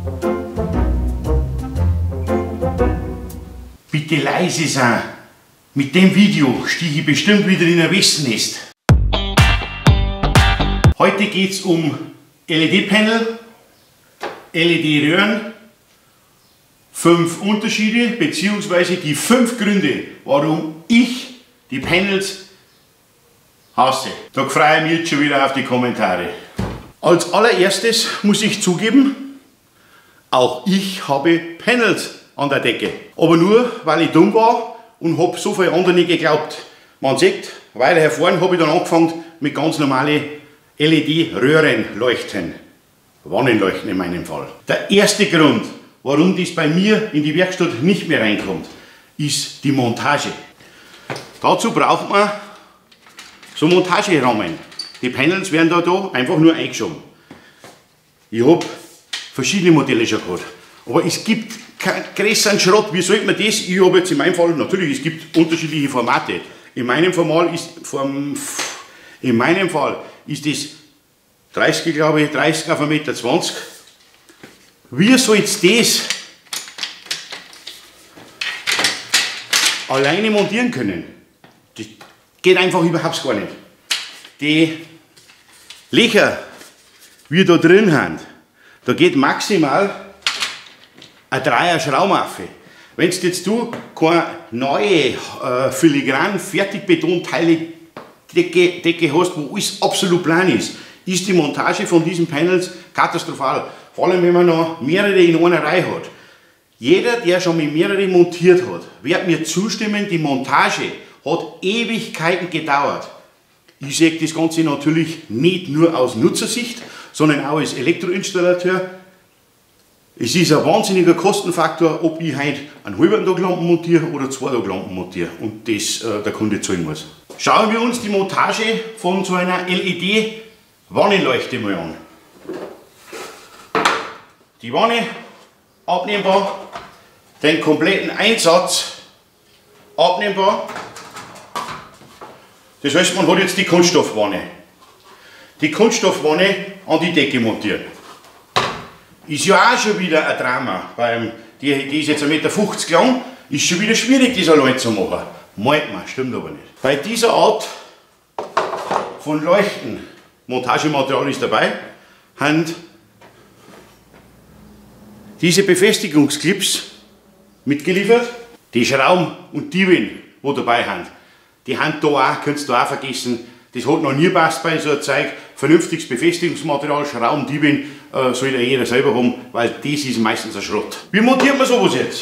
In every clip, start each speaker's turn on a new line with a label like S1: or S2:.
S1: Bitte leise sein. Mit dem Video stiege ich bestimmt wieder in ein Wespennest. Heute geht es um LED-Panel, LED-Röhren, 5 Unterschiede bzw. die 5 Gründe, warum ich die Panels hasse. Da freue ich mich jetzt schon wieder auf die Kommentare. Als allererstes muss ich zugeben, auch ich habe Panels an der Decke. Aber nur, weil ich dumm war und habe so viel andere nicht geglaubt. Man sieht, weiter hervorn habe ich dann angefangen mit ganz normalen LED-Röhrenleuchten. Wannenleuchten in meinem Fall. Der erste Grund, warum das bei mir in die Werkstatt nicht mehr reinkommt, ist die Montage. Dazu braucht man so Montagerahmen. Die Panels werden da einfach nur eingeschoben. Ich habe verschiedene Modelle schon gehabt. Aber es gibt keinen größeren Schrott. Wie sollte man das? Ich habe jetzt in meinem Fall, natürlich, es gibt unterschiedliche Formate. In meinem Fall ist das 30, glaube ich, 30 auf 1,20 Meter. Wie soll jetzt das alleine montieren können? Das geht einfach überhaupt gar nicht. Die Löcher, wie da drin haben, da geht maximal ein 3er Schrauben auf. Wenn du jetzt keine neue filigran Fertigbetonteile Decke hast, wo alles absolut plan ist die Montage von diesen Panels katastrophal. Vor allem, wenn man noch mehrere in einer Reihe hat. Jeder, der schon mit mehreren montiert hat, wird mir zustimmen, die Montage hat Ewigkeiten gedauert. Ich sehe das Ganze natürlich nicht nur aus Nutzersicht, sondern auch als Elektroinstallateur. Es ist ein wahnsinniger Kostenfaktor, ob ich heute einen halben Tag Lampen montiere oder 2 Tage Lampen montiere und das der Kunde zahlen muss. Schauen wir uns die Montage von so einer LED-Wannenleuchte mal an. Die Wanne abnehmbar, den kompletten Einsatz abnehmbar. Das heißt, man hat jetzt die Kunststoffwanne. Die Kunststoffwanne an die Decke montiert. Ist ja auch schon wieder ein Drama. Die ist jetzt 1,50 Meter lang, ist schon wieder schwierig, das allein zu machen. Meint man, stimmt aber nicht. Bei dieser Art von Leuchten, Montagematerial ist dabei, haben diese Befestigungsclips mitgeliefert. Die Schrauben und Dieben, die dabei haben, die haben da auch, könnt ihr da auch vergessen, das hat noch nie gepasst bei so einem Zeug. Vernünftiges Befestigungsmaterial, Schrauben, Dieben soll ja jeder selber haben, weil das ist meistens ein Schrott. Wie montiert man sowas jetzt?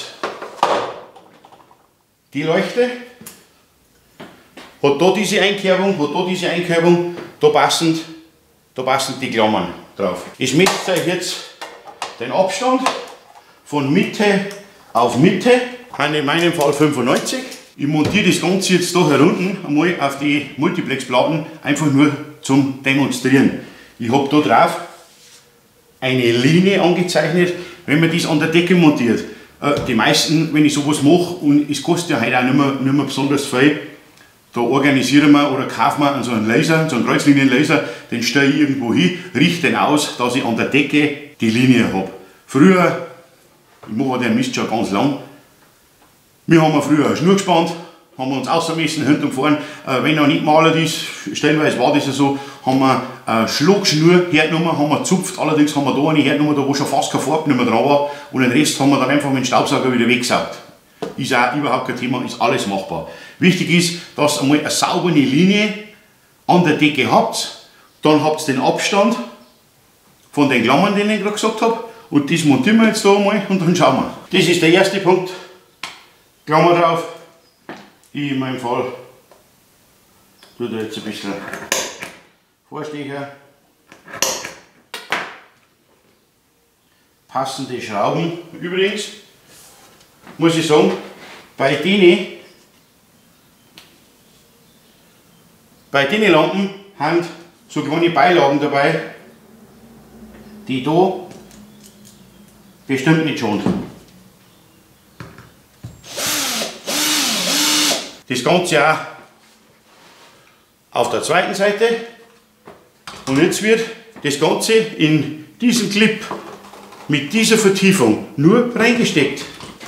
S1: Die Leuchte hat da diese Einkerbung, da passen die Klammern drauf. Ich messe euch jetzt den Abstand von Mitte auf Mitte, in meinem Fall 95. Ich montiere das Ganze jetzt da herunten einmal auf die Multiplexplatten, einfach nur zum Demonstrieren. Ich habe da drauf eine Linie angezeichnet, wenn man das an der Decke montiert. Die meisten, wenn ich sowas mache, und es kostet ja heute auch nicht mehr besonders viel, da organisieren wir oder kaufen wir so einen Laser, so einen Kreuzlinienlaser, den stelle ich irgendwo hin, richte den aus, dass ich an der Decke die Linie habe. Früher, ich mache den Mist schon ganz lang, wir haben früher eine Schnur gespannt, haben wir uns ausgemessen, hinten und vorne. Wenn er nicht malert ist, stellenweise war das ja so, haben wir eine Schlagschnur hergenommen, haben wir gezupft, allerdings haben wir da eine hergenommen, da wo schon fast keine Farbe mehr dran war, und den Rest haben wir dann einfach mit dem Staubsauger wieder weggesaugt. Ist auch überhaupt kein Thema, ist alles machbar. Wichtig ist, dass ihr einmal eine saubere Linie an der Decke habt, dann habt ihr den Abstand von den Klammern, den ich gerade gesagt habe, und das montieren wir jetzt da einmal und dann schauen wir. Das ist der erste Punkt. Klammer drauf. Ich in meinem Fall tue da jetzt ein bisschen Vorstecher. Passende Schrauben. Übrigens muss ich sagen, bei den Lampen haben so kleine Beilagen dabei, die da bestimmt nicht schont. Das Ganze auch auf der zweiten Seite, und jetzt wird das Ganze in diesen Clip mit dieser Vertiefung nur reingesteckt.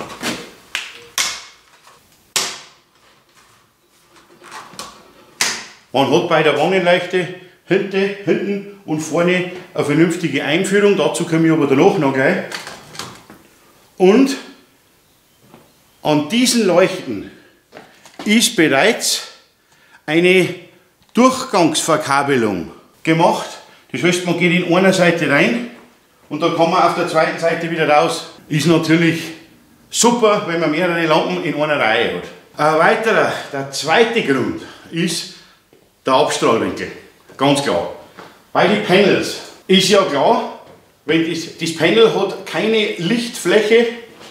S1: Man hat bei der Wannenleuchte hinten und vorne eine vernünftige Einführung, dazu komme ich aber danach noch gleich. Und an diesen Leuchten ist bereits eine Durchgangsverkabelung gemacht. Das heißt, man geht in einer Seite rein und dann kann man auf der zweiten Seite wieder raus. Ist natürlich super, wenn man mehrere Lampen in einer Reihe hat. Ein weiterer, der zweite Grund ist der Abstrahlwinkel. Ganz klar. Bei den Panels ist ja klar, wenn das Panel hat keine Lichtfläche,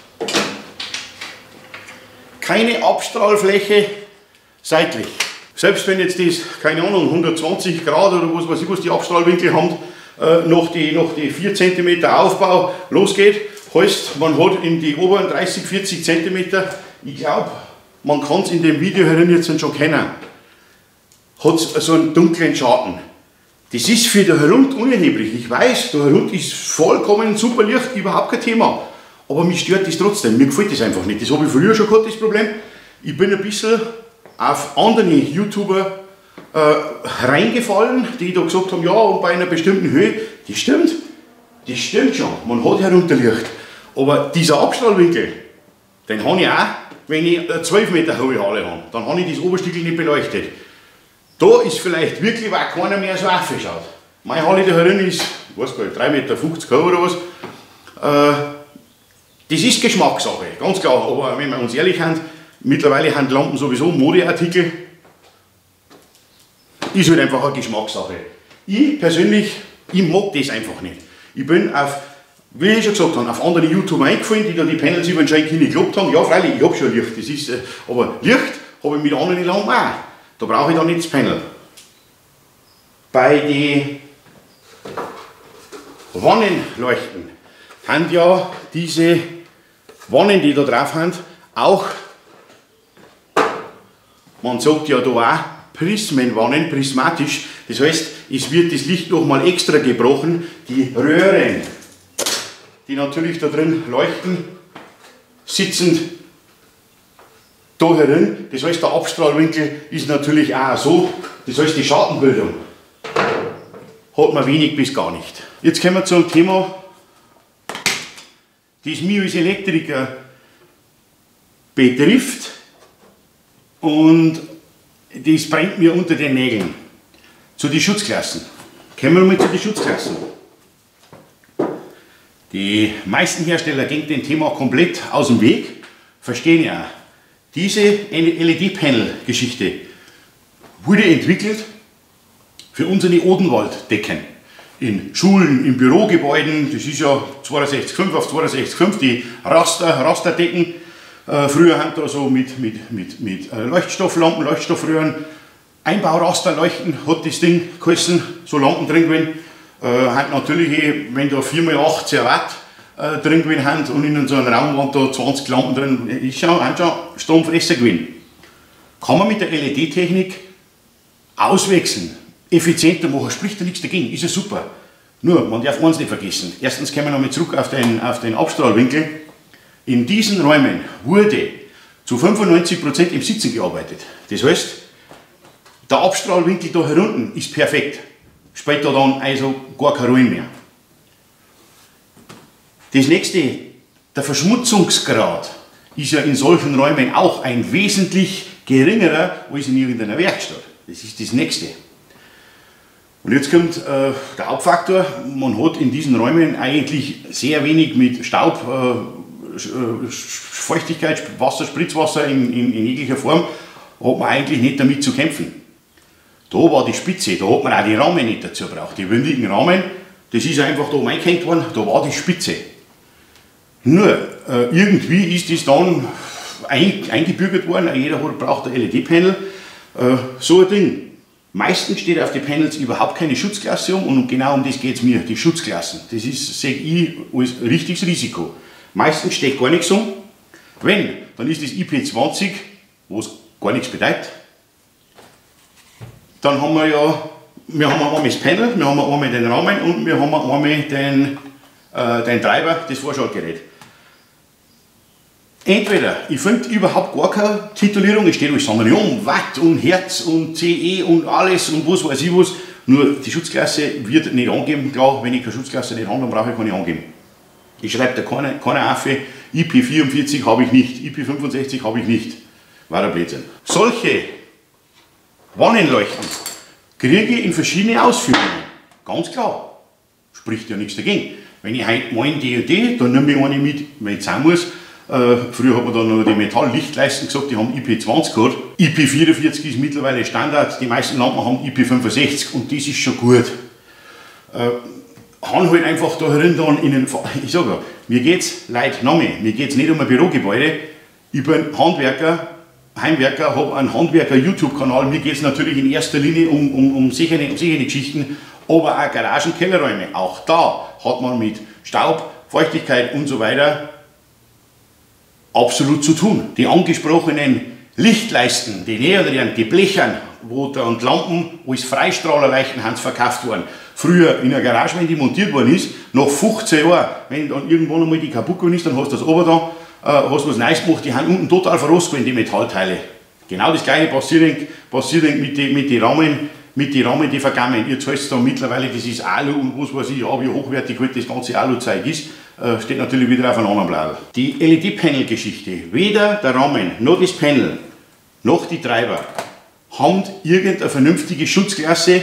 S1: keine Abstrahlfläche seitlich. Selbst wenn jetzt das, keine Ahnung, 120 Grad oder was weiß ich, was die Abstrahlwinkel haben, noch die 4 cm Aufbau losgeht, heißt, man hat in die oberen 30, 40 cm, ich glaube, man kann es in dem Video herin jetzt schon kennen, hat so einen dunklen Schatten. Das ist für den Rund unerheblich. Ich weiß, der Rund ist vollkommen super Licht, überhaupt kein Thema. Aber mich stört das trotzdem, mir gefällt das einfach nicht. Das habe ich früher schon gehabt, das Problem. Ich bin ein bisschen auf andere YouTuber reingefallen, die da gesagt haben, ja, und bei einer bestimmten Höhe, das stimmt schon, man hat Herunterlicht. Aber dieser Abstrahlwinkel, den habe ich auch, wenn ich eine 12 Meter hohe Halle habe. Dann habe ich das Oberstückel nicht beleuchtet. Da ist vielleicht wirklich, weil keiner mehr so aufschaut. Meine Halle da herin ist, ich weiß gar nicht, 3,50 Meter hoch oder was. Das ist Geschmackssache, ganz klar. Aber wenn wir uns ehrlich sind, mittlerweile sind Lampen sowieso Modeartikel. Ist halt einfach eine Geschmackssache. Ich persönlich, ich mag das einfach nicht. Ich bin auf, wie ich schon gesagt habe, auf andere YouTuber eingefallen, die da die Panels über den Schein gekloppt haben. Ja, freilich, ich habe schon Licht. Das ist, aber Licht habe ich mit anderen Lampen auch. Da brauche ich dann nicht das Panel. Bei den Wannenleuchten haben ja diese Wannen, die da drauf haben, auch, man sagt ja da auch, Prismenwannen, prismatisch. Das heißt, es wird das Licht nochmal extra gebrochen. Die Röhren, die natürlich da drin leuchten, sitzen da herin. Das heißt, der Abstrahlwinkel ist natürlich auch so. Das heißt, die Schattenbildung hat man wenig bis gar nicht. Jetzt kommen wir zu einem Thema, das mich als Elektriker betrifft und das brennt mir unter den Nägeln. Zu den Schutzklassen. Kommen wir mal zu den Schutzklassen. Die meisten Hersteller gehen dem Thema komplett aus dem Weg, verstehen ja. Diese LED-Panel-Geschichte wurde entwickelt für unsere Odenwalddecken. In Schulen, in Bürogebäuden, das ist ja 62,5 auf 62,5, die Rasterdecken. Früher haben da so mit Leuchtstofflampen, Leuchtstoffröhren, Einbaurasterleuchten hat das Ding geheißen, so Lampen drin gewesen. Hat natürlich, wenn da 4x8 Watt drin gewesen haben und in so einem Raum waren da 20 Lampen drin, ist schon Stromfresser gewesen. Kann man mit der LED-Technik auswechseln, effizienter machen, spricht da nichts dagegen, ist ja super. Nur, man darf eins nicht vergessen. Erstens kommen wir nochmal zurück auf den Abstrahlwinkel. In diesen Räumen wurde zu 95% im Sitzen gearbeitet. Das heißt, der Abstrahlwinkel da herunten ist perfekt. Später dann also gar kein Ruin mehr. Das nächste, der Verschmutzungsgrad ist ja in solchen Räumen auch ein wesentlich geringerer als in irgendeiner Werkstatt. Das ist das nächste. Und jetzt kommt der Hauptfaktor, man hat in diesen Räumen eigentlich sehr wenig mit Staub, Feuchtigkeit, Wasser, Spritzwasser in jeglicher Form, hat man eigentlich nicht damit zu kämpfen. Da war die Spitze, da hat man auch die Rahmen nicht dazu gebraucht. Die windigen Rahmen, das ist einfach da oben eingehängt worden, da war die Spitze. Nur, irgendwie ist das dann eingebürgert worden, jeder braucht ein LED-Panel, so ein Ding. Meistens steht auf den Panels überhaupt keine Schutzklasse und genau um das geht es mir, die Schutzklassen. Das sehe ich als richtiges Risiko. Meistens steht gar nichts um. Wenn, dann ist das IP20, was gar nichts bedeutet. Dann haben wir ja, wir haben einmal das Panel, wir haben einmal den Rahmen und wir haben einmal dein Treiber, das Vorschaltgerät. Entweder, ich finde überhaupt gar keine Titulierung, es steht alles Sandrion, Watt und Hertz und CE und alles und was weiß ich was, nur die Schutzklasse wird nicht angeben, klar, wenn ich keine Schutzklasse nicht habe, dann brauche ich keine angeben. Ich schreibe da keine Affe, IP44 habe ich nicht, IP65 habe ich nicht. War der Blödsinn. Solche Wannenleuchten kriege ich in verschiedene Ausführungen. Ganz klar. Spricht ja nichts dagegen. Wenn ich heute meine die und die, dann nehme ich eine mit, wenn es sein muss. Früher hat man dann noch die Metalllichtleisten gesagt, die haben IP20 gehabt. IP44 ist mittlerweile Standard, die meisten Lampen haben IP65 und das ist schon gut. Haben halt einfach da herin dann in den, ich sage ja, mir geht es Leute Name, mir geht es nicht um ein Bürogebäude, ich bin Handwerker, Heimwerker, habe einen Handwerker-YouTube-Kanal, mir geht es natürlich in erster Linie um sichere Geschichten, aber auch Garagen, Kellerräume, auch da hat man mit Staub, Feuchtigkeit und so weiter absolut zu tun. Die angesprochenen Lichtleisten, die Neodrehen, die Blechern, wo da und Lampen als Freistrahlerleuchten verkauft worden. Früher in der Garage, wenn die montiert worden ist, nach 15 Jahren, wenn dann irgendwann einmal die kaputt geworden ist, dann hast du das oben da, hast du was Neues gemacht, die haben unten total verrost gewesen, die Metallteile. Genau das gleiche passiert mit den Rahmen, die vergammeln. Ihr zahlt dann mittlerweile, das ist Alu und was weiß ich, ja, wie hochwertig halt das ganze Alu-Zeug ist, steht natürlich wieder auf einem anderen Blatt. Die LED-Panel-Geschichte, weder der Rahmen, noch das Panel, noch die Treiber haben irgendeine vernünftige Schutzklasse,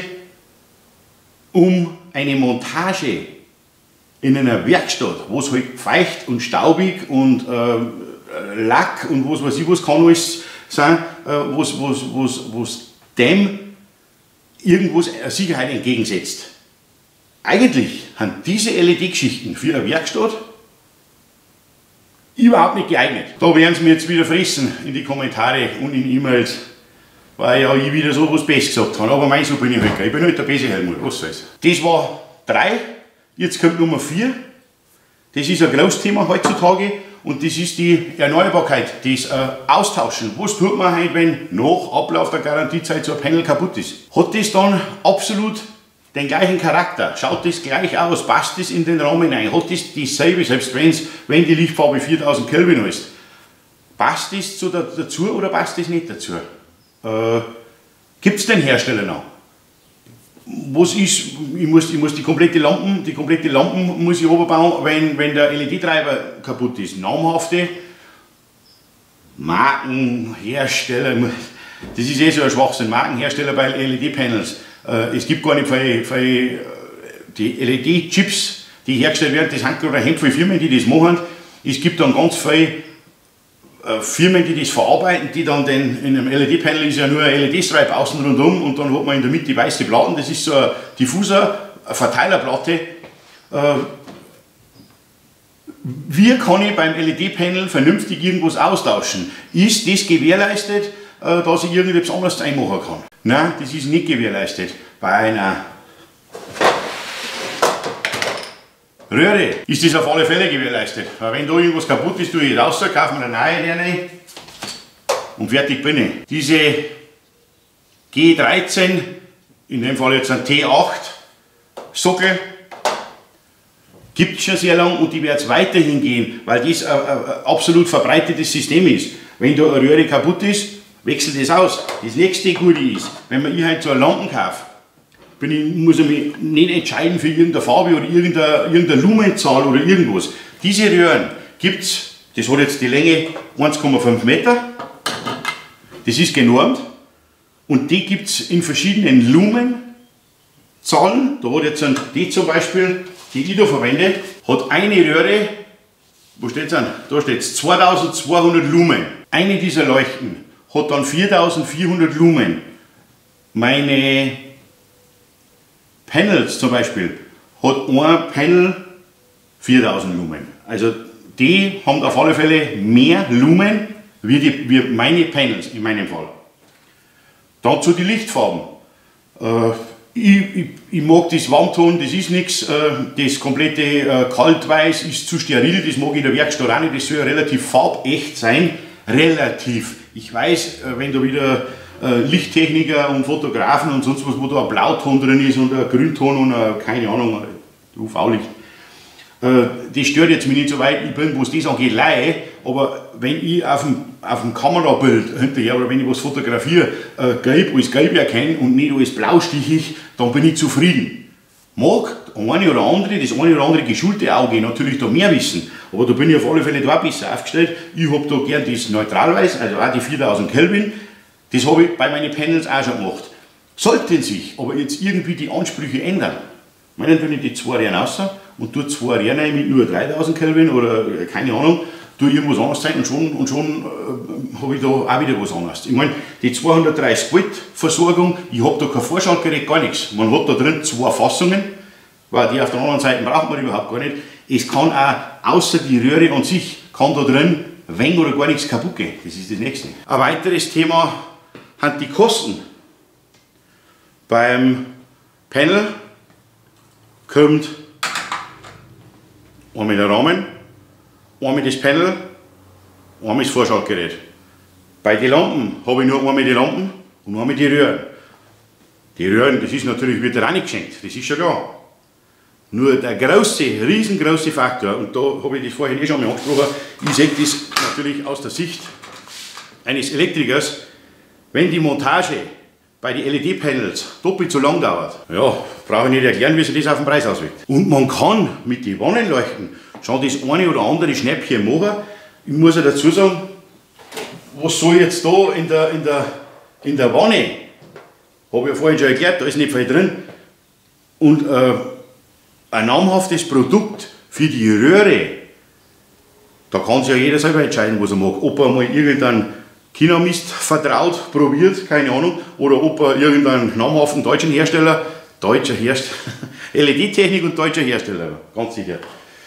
S1: um eine Montage in einer Werkstatt, wo es halt feucht und staubig und Lack und was weiß ich was kann alles sein, was dem irgendwas Sicherheit entgegensetzt. Eigentlich haben diese LED-Geschichten für eine Werkstatt überhaupt nicht geeignet. Da werden sie mir jetzt wieder fressen in die Kommentare und in E-Mails, weil ja ich wieder so was Besseres gesagt habe. Aber mein so bin ich halt. Ich bin halt der beste Helmut, was soll's. Das war 3, jetzt kommt Nummer 4. Das ist ein großes Thema heutzutage und das ist die Erneuerbarkeit, das Austauschen. Was tut man heute, wenn nach Ablauf der Garantiezeit so ein Panel kaputt ist? Hat das dann absolut den gleichen Charakter? Schaut das gleich aus? Passt das in den Rahmen ein? Hat das dieselbe, selbst wenn die Lichtfarbe 4000 Kelvin ist? Passt das dazu oder passt das nicht dazu? Gibt es den Hersteller noch? Was ist, ich muss die komplette Lampen muss ich oberbauen, wenn der LED-Treiber kaputt ist. Namhafte Markenhersteller, das ist so ein Schwachsinn, Markenhersteller bei LED-Panels. Es gibt gar nicht viele die LED-Chips, die hergestellt werden, das sind gerade ein viele Firmen, die das machen. Es gibt dann ganz viele Firmen, die das verarbeiten, die dann in einem LED-Panel ist ja nur ein LED-Stripe außen rundum und dann hat man in der Mitte die weiße Platten, das ist so ein Diffuser, eine Verteilerplatte. Wie kann ich beim LED-Panel vernünftig irgendwas austauschen? Ist das gewährleistet, dass ich irgendetwas anderes einmachen kann? Nein, das ist nicht gewährleistet. Bei einer Röhre ist das auf alle Fälle gewährleistet. Weil wenn da irgendwas kaputt ist, tue ich raus, kaufe mir eine neue rein und fertig bin ich. Diese G13, in dem Fall jetzt ein T8 Sockel, gibt es schon sehr lange und die wird es weiterhin gehen, weil das ein absolut verbreitetes System ist. Wenn da eine Röhre kaputt ist, wechselt das aus. Das nächste Gute ist, wenn man hier halt so eine Lampen kauft, muss ich mich nicht entscheiden für irgendeine Farbe oder irgendeine Lumenzahl oder irgendwas. Diese Röhren gibt es, das hat jetzt die Länge 1,5 Meter, das ist genormt und die gibt es in verschiedenen Lumenzahlen. Da hat jetzt die zum Beispiel, die ich da verwende, hat eine Röhre, wo steht es an? Da steht es 2200 Lumen. Eine dieser Leuchten hat dann 4400 Lumen. Meine Panels zum Beispiel hat ein Panel 4000 Lumen. Also die haben auf alle Fälle mehr Lumen wie meine Panels in meinem Fall. Dann zu den Lichtfarben. Ich mag das Warmton, das ist nichts. Das komplette Kaltweiß ist zu steril, das mag ich in der Werkstatt auch nicht. Das soll ja relativ farbecht sein. Relativ. Ich weiß, wenn da wieder Lichttechniker und Fotografen und sonst was, wo da ein Blauton drin ist und ein Grünton und ein, keine Ahnung, UV-Licht. Das stört jetzt mich nicht so weit, ich bin, was das angeht, Laie, aber wenn ich auf dem Kamerabild hinterher oder wenn ich was fotografiere, gelb als gelb erkenne und nicht als blaustichig, dann bin ich zufrieden. Mag das eine oder andere geschulte Auge natürlich da mehr wissen, aber da bin ich auf alle Fälle da besser aufgestellt. Ich habe da gern das Neutralweiß, also auch die 4000 Kelvin, das habe ich bei meinen Panels auch schon gemacht. Sollten sich aber jetzt irgendwie die Ansprüche ändern, meinen tue ich die 2 Röhren raus und tue 2 Röhren rein mit nur 3000 Kelvin oder keine Ahnung, tue irgendwas anderes sein und schon habe ich da auch wieder was anderes. Ich meine, die 230 Volt Versorgung, ich habe da kein Vorschaltgerät, gar nichts. Man hat da drin 2 Fassungen, weil die auf der anderen Seite braucht man überhaupt gar nicht. Es kann auch, außer die Röhre an sich, kann da drin wenig oder gar nichts kaputt gehen. Das ist das nächste. Ein weiteres Thema sind die Kosten. Beim Panel kommt einmal der Rahmen, einmal das Panel, einmal das Vorschaltgerät. Bei den Lampen habe ich nur einmal die Lampen und einmal die Röhren. Die Röhren, das ist natürlich, wird auch nicht geschenkt, das ist schon klar. Nur der riesengroße Faktor, und da habe ich das vorhin schon mal angesprochen, ich sehe das natürlich aus der Sicht eines Elektrikers, wenn die Montage bei den LED-Panels doppelt so lang dauert, ja, brauche ich nicht erklären, wie sich das auf den Preis auswirkt. Und man kann mit den Wannenleuchten schon das eine oder andere Schnäppchen machen. Ich muss ja dazu sagen, was soll jetzt da in der Wanne, habe ich ja vorhin schon erklärt, da ist nicht viel drin. Und ein namhaftes Produkt für die Röhre, da kann sich ja jeder selber entscheiden, was er mag. Ob er mal irgendeinen China-Mist vertraut, probiert, keine Ahnung, oder ob er irgendeinen namhaften deutschen Hersteller, LED-Technik und deutscher Hersteller, ganz sicher.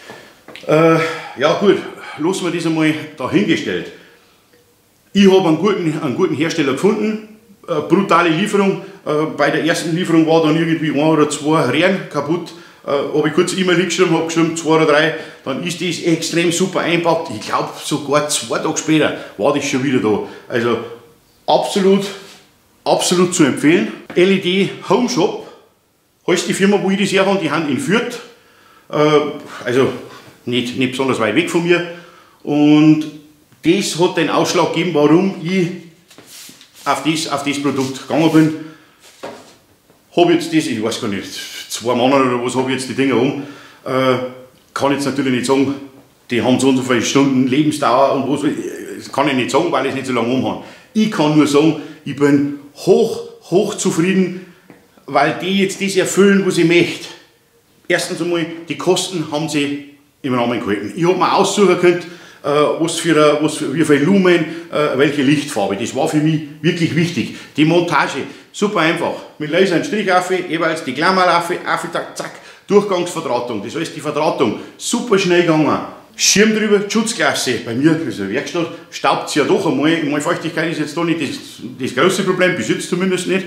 S1: Ja gut, lassen wir das einmal dahingestellt. Ich habe einen guten Hersteller gefunden, brutale Lieferung. Bei der ersten Lieferung war dann irgendwie 1 oder 2 Röhren kaputt. Habe ich kurz E-Mail geschrieben, habe geschrieben 2 oder 3, dann ist das extrem super einpackt. Ich glaube sogar 2 Tage später war das schon wieder da. Also absolut zu empfehlen. LED Home Shop, heißt die Firma, wo ich das her habe, die haben in Fürth, also nicht besonders weit weg von mir. Und das hat den Ausschlag gegeben, warum ich auf das Produkt gegangen bin. Habe jetzt das, ich weiß gar nicht, 2 Monate oder was habe ich jetzt die Dinger um. Kann jetzt natürlich nicht sagen, die haben so und so viele Stunden Lebensdauer und was, das kann ich nicht sagen, weil ich es nicht so lange um habe. Ich kann nur sagen, ich bin hoch zufrieden, weil die jetzt das erfüllen, was ich möchte. Erstens einmal, die Kosten haben sie im Rahmen gehalten. Ich habe mir aussuchen können, wie viel Lumen, welche Lichtfarbe. Das war für mich wirklich wichtig. Die Montage, super einfach. Mit Laser einen Strich auf, jeweils die Klammer auf, zack, Durchgangsverdrahtung. Das heißt, die Verdrahtung super schnell gegangen. Schirm drüber, Schutzklasse. Bei mir, das ist eine Werkstatt, staubt es ja doch einmal. Feuchtigkeit ist jetzt da nicht das große Problem, bis jetzt zumindest nicht.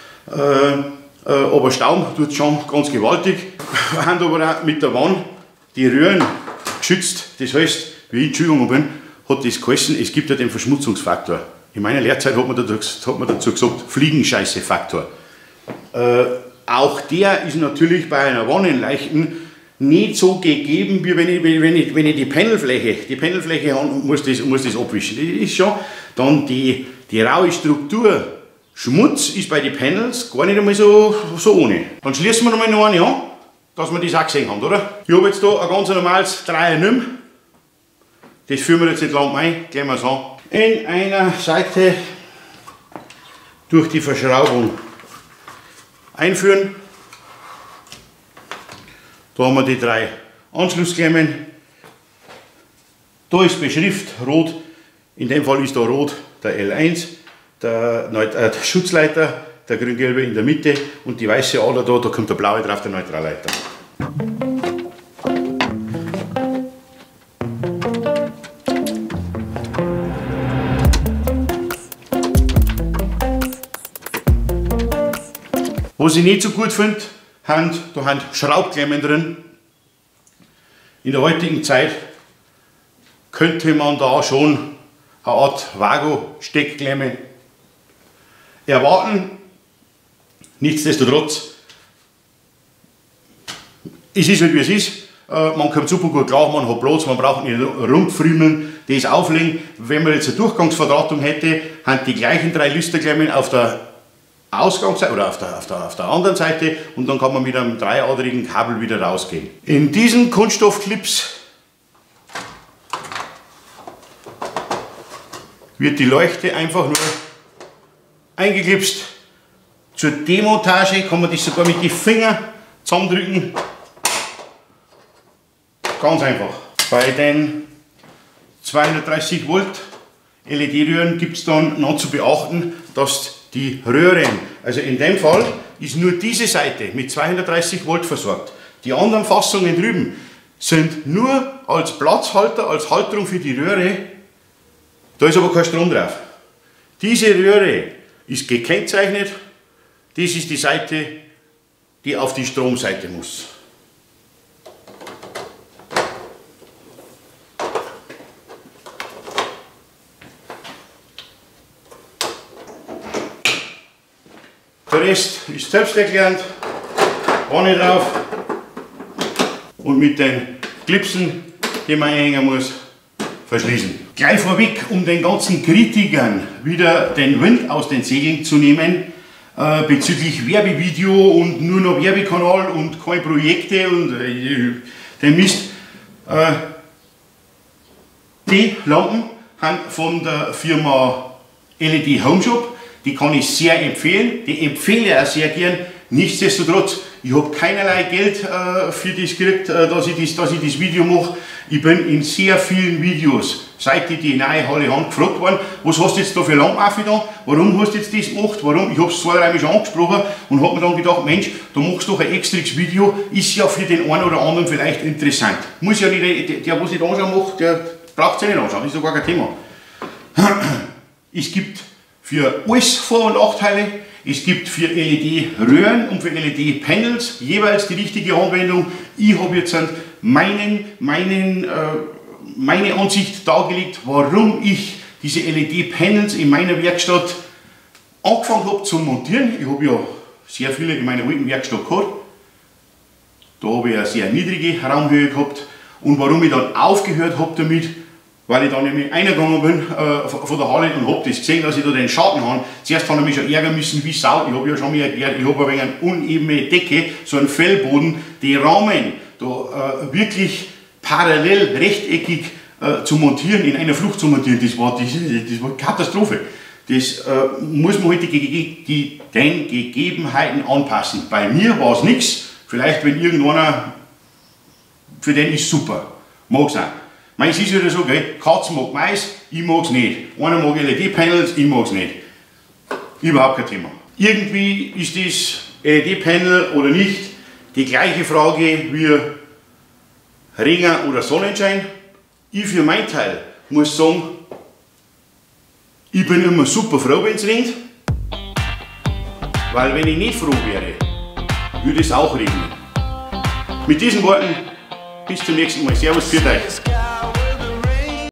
S1: Aber Stauben tut es schon ganz gewaltig. Wir haben aber auch mit der Wand die Röhren geschützt. Das heißt, wie ich in Schulung bin, hat das geheißen, es gibt ja den Verschmutzungsfaktor. In meiner Lehrzeit hat man dazu gesagt, Fliegenscheiße-Faktor. Auch der ist natürlich bei einer Wannenleuchten nicht so gegeben, wie wenn ich die Panelfläche habe und muss das abwischen. Das ist schon dann die raue Struktur. Schmutz ist bei den Panels gar nicht einmal so ohne. Dann schließen wir noch eine an, dass wir das auch gesehen haben, oder? Ich habe jetzt hier ein ganz normales 3er Nimm. Das führen wir jetzt nicht lang ein, gehen wir es an. In einer Seite durch die Verschraubung einführen. Da haben wir die 3 Anschlussklemmen. Da ist Beschrift rot, in dem Fall ist da rot der L1, der Schutzleiter, der grün-gelbe in der Mitte und die weiße Ader da kommt der blaue drauf, der Neutralleiter. Was ich nicht so gut finde, da sind Schraubklemmen drin. In der heutigen Zeit könnte man da schon eine Art Vago-Steckklemme erwarten. Nichtsdestotrotz, es ist halt wie es ist. Man kommt super gut klar, man hat Platz, man braucht nicht rumfriemeln, das auflegen. Wenn man jetzt eine Durchgangsverdrahtung hätte, haben die gleichen 3 Lüsterklemmen auf der Ausgangsseite oder auf der anderen Seite und dann kann man mit einem dreiadrigen Kabel wieder rausgehen. In diesen Kunststoffclips wird die Leuchte einfach nur eingeklipst. Zur Demontage kann man das sogar mit den Fingern zusammendrücken. Ganz einfach. Bei den 230 Volt LED-Röhren gibt es dann noch zu beachten, dass die Röhren, also in dem Fall ist nur diese Seite mit 230 Volt versorgt. Die anderen Fassungen drüben sind nur als Platzhalter, als Halterung für die Röhre. Da ist aber kein Strom drauf. Diese Röhre ist gekennzeichnet. Das ist die Seite, die auf die Stromseite muss. Der Rest ist selbsterklärend, Wanne drauf und mit den Clipsen, die man einhängen muss, verschließen. Gleich vorweg, um den ganzen Kritikern wieder den Wind aus den Segeln zu nehmen, bezüglich Werbevideo und nur noch Werbekanal und keine Projekte und den Mist. Die Lampen haben von der Firma LED Home Shop. Die kann ich sehr empfehlen, die empfehle ich auch sehr gern. Nichtsdestotrotz, ich habe keinerlei Geld für das gekriegt, dass ich das Video mache. Ich bin in sehr vielen Videos, seit ich die neue Halle habe, gefragt worden, was hast du jetzt da für Lampen da? Warum hast du jetzt das gemacht? Warum? Ich habe es 2-3 Mal schon angesprochen und habe mir dann gedacht, Mensch, du machst doch ein extras Video, ist ja für den einen oder anderen vielleicht interessant. Muss ja nicht, der was nicht anschauen macht, der braucht es ja nicht anschauen, das ist ja gar kein Thema. Es gibt für alles Vor- und Nachteile. Es gibt für LED-Röhren und für LED-Panels jeweils die richtige Anwendung. Ich habe jetzt meine Ansicht dargelegt, warum ich diese LED-Panels in meiner Werkstatt angefangen habe zu montieren. Ich habe ja sehr viele in meiner alten Werkstatt gehabt. Da habe ich eine sehr niedrige Raumhöhe gehabt. Und warum ich dann aufgehört habe damit, weil ich dann nämlich reingegangen bin von der Halle und habe das gesehen, dass ich da den Schaden habe. Zuerst habe ich mich schon ärgern müssen wie Sau. Ich habe ja schon mal erklärt, ich habe ein wenig eine unebene Decke, so einen Fellboden. Die Rahmen da wirklich parallel rechteckig zu montieren, in einer Flucht zu montieren, das war Katastrophe. Das muss man halt den Gegebenheiten anpassen. Bei mir war es nichts. Vielleicht wenn irgendeiner, für den ist super. Mag sein. Es ist wieder so, gell? Katz mag Mais, ich mag es nicht. Einer mag LED-Panels, ich mag es nicht. Überhaupt kein Thema. Irgendwie ist das LED-Panel oder nicht die gleiche Frage wie Regen oder Sonnenschein. Ich für meinen Teil muss sagen, ich bin immer super froh, wenn es regnet. Weil wenn ich nicht froh wäre, würde es auch regnen. Mit diesen Worten bis zum nächsten Mal. Servus, für euch.